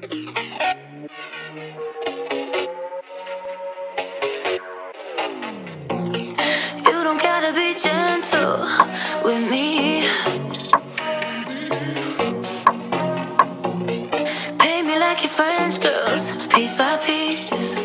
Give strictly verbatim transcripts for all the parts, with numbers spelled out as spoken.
You don't gotta be gentle with me. Pay me like your French girls, piece by piece.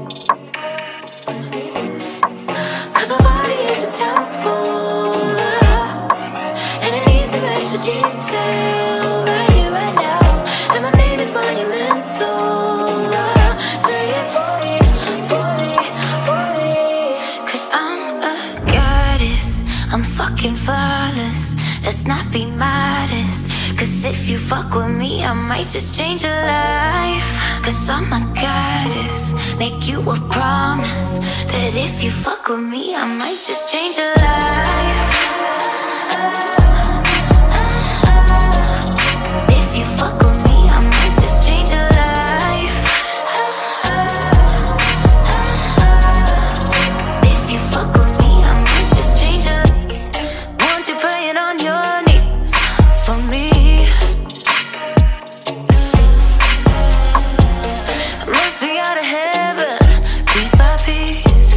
Cause my body is a temple, and it needs some extra detail right here, right now. And my name is monumental. Say it for me, for me, for me. Cause I'm a goddess, I'm fucking flawless. Let's not be modest. Cause if you fuck with me, I might just change your life. Cause I'm a goddess, make you a promise that if you fuck with me, I might just change your life. If you fuck with me, I might just change your life. If you fuck with me, I might just change your life. Want you praying on your knees for me. Must be out of heaven, piece by piece.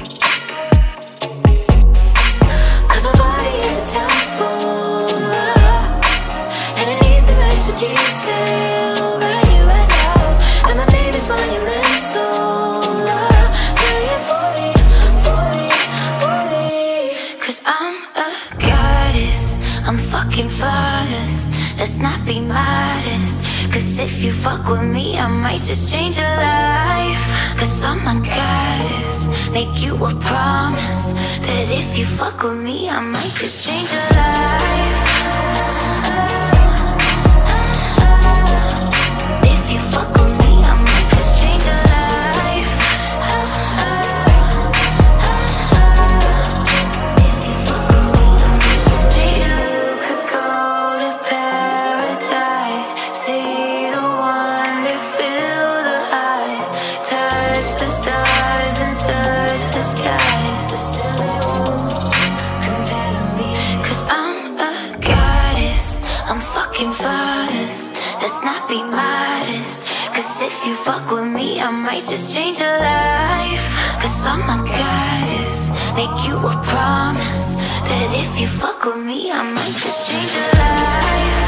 Cause my body is a temple, and it needs some extra detail right here, right now. And my name is monumental. Say it for me, for me, for me. Cause I'm a goddess, I'm fucking flawless. Let's not be modest. Cause if you fuck with me, I might just change your life. Cause I'm a goddess, make you a promise that if you fuck with me, I might just change your life. If you fuck with me, I might just change your life. You could go to paradise, see the wonders, feel the highs, touch the stars and search the skies. Compare to me. Cause I'm a goddess, I'm fucking flawless. Let's not be modest. Cause if you fuck with me, I might just change your life. Cause I'm a goddess, make you a promise that if you fuck with me, I might just change your life.